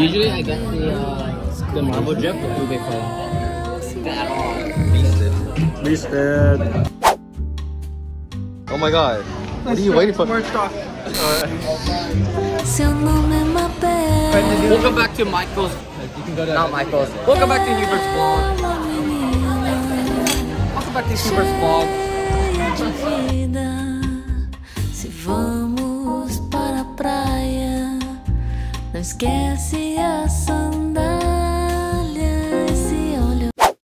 Usually I get the marble drip with ube cola. Beasted. Oh my god. What are you waiting for? More stock. Welcome back to Michael's. You can go to not Michael's. Welcome back to Hubert's vlog. Welcome back to Hubert's vlog. Se vamos para a praia, não esquece a sandália e se olha.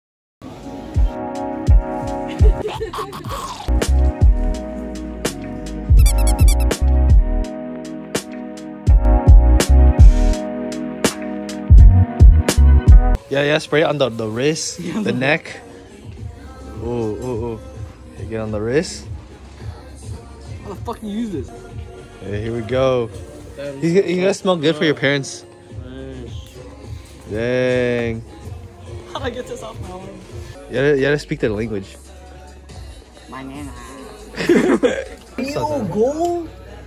Yeah, spray it on the wrist, the neck. Ooh. Get on the wrist. How the fuck you use this? Hey, here we go. He's gonna smell good for your parents. Dang. How do I get this off my arm? You gotta speak their language. My nana. Yo, gold?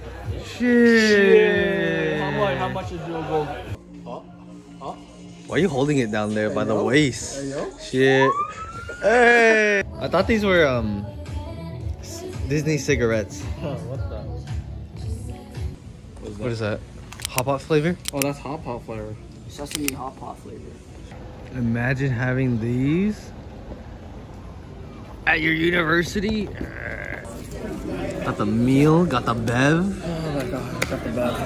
Shit. How much is real gold? Why are you holding it down there by the waist? Shit. Hey. I thought these were Disney cigarettes. What the? What is that? Hot pot flavor? Oh, that's hot pot flavor. Sesame hot pot flavor. Imagine having these at your university. Got the meal, got the bev. Oh my god, I got the bev.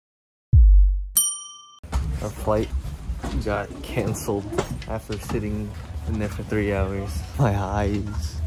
Our flight got canceled after sitting in there for 3 hours. My eyes.